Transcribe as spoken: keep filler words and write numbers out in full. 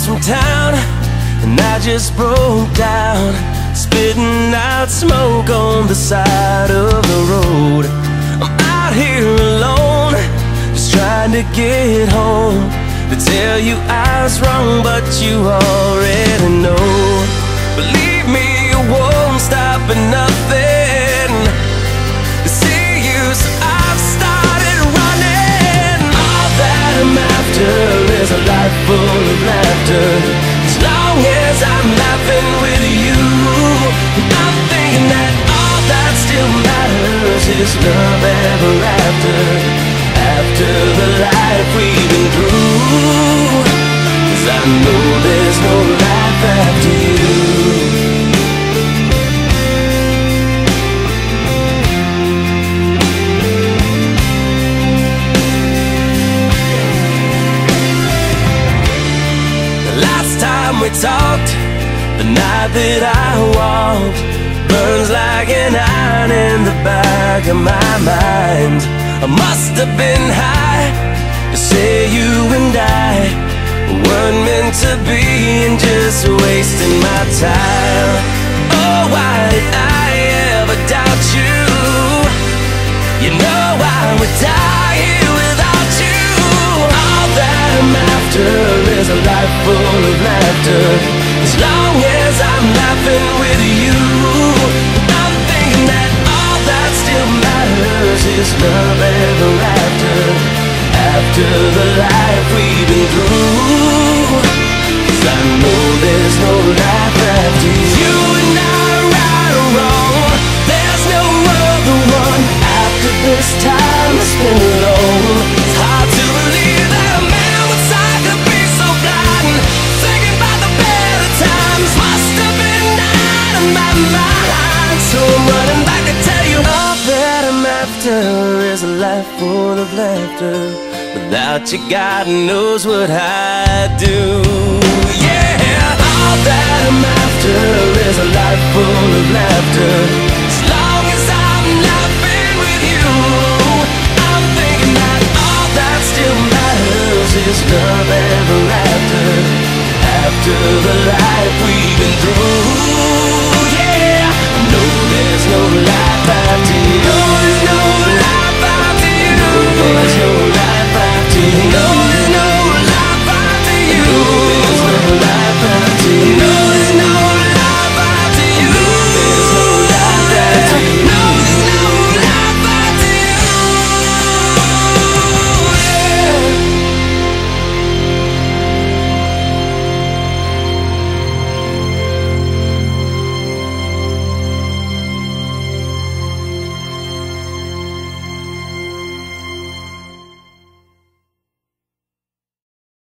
miles from town, and I just broke down, spitting out smoke on the side of the road. I'm out here alone, just trying to get home, to tell you I was wrong, but you already know. Believe me, it won't stop at nothing to see you, so I've started running. All that I'm after is a life full of laughter, as long as I'm laughing with you. I'm thinking that all that still matters is love ever after, after the life we've been through, 'cause I know there's no life after you. The last time we talked, the night that I walked, burns like an iron in the back of my mind. I must have been high to say you and I weren't meant to be, and just wasting my time. Oh, why did I ever doubt you? You know I would die here without you. All that I'm after is a life full of laughter, as long as I'm laughing with you. I'm thinking that all that still matters is love ever after, after the life we've been through, 'cause I know there's no life after you. You and I, right or wrong, there's no other one after this time I spent alone. It's hard to believe that a man with sight could be so blind, thinking about the better times. Must have been out of my mind, so I'm running back to tell you all that I'm after is a life full of laughter. Without you, God knows what I'd do. Yeah, all that I'm after is a life full of laughter, as long as I'm laughing with you. I'm thinking that all that still matters is love ever after, after the life